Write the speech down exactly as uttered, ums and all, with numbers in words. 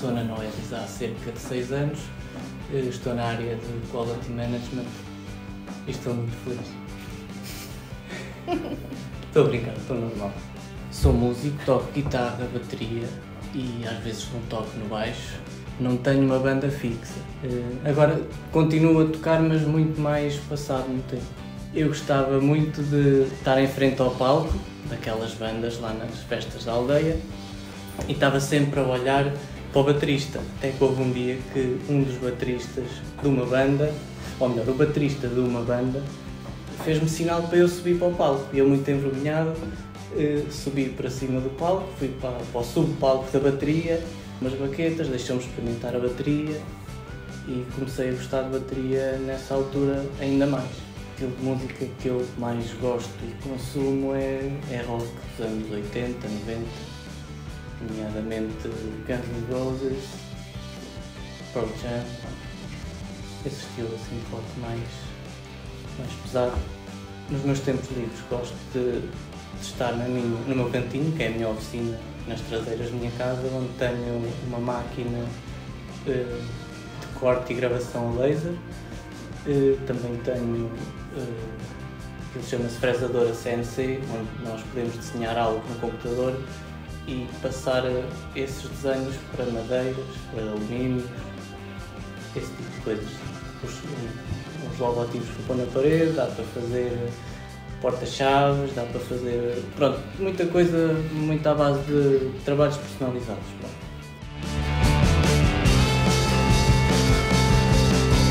estou na Noesis há cerca de seis anos, estou na área de Quality Management e estou muito feliz. Estou a brincar, estou normal. Sou músico, toco guitarra, bateria e às vezes não toco no baixo. Não tenho uma banda fixa. Agora continuo a tocar, mas muito mais passado no tempo. Eu gostava muito de estar em frente ao palco, daquelas bandas lá nas festas da aldeia, e estava sempre a olhar para o baterista. Até que houve um dia que um dos bateristas de uma banda, ou melhor, o baterista de uma banda, fez-me sinal para eu subir para o palco. E eu, muito envergonhado, subi para cima do palco, fui para, para o subpalco da bateria, umas baquetas, deixou-me experimentar a bateria e comecei a gostar de bateria nessa altura ainda mais. O estilo de música que eu mais gosto e consumo é, é rock dos anos oitenta, noventa, nomeadamente Guns N' Roses, Pearl Jam, esse estilo assim um pouco mais, mais pesado. Nos meus tempos livres gosto de, de estar na minha, no meu cantinho, que é a minha oficina, nas traseiras da minha casa, onde tenho uma máquina uh, de corte e gravação laser. Uh, também tenho uh, que chama-se fresadora C N C, onde nós podemos desenhar algo no computador e passar uh, esses desenhos para madeiras, para alumínios, esse tipo de coisas. Os, os logotipos que põe na parede, dá para fazer porta-chaves, dá para fazer, pronto, muita coisa, muito à base de trabalhos personalizados. Pronto.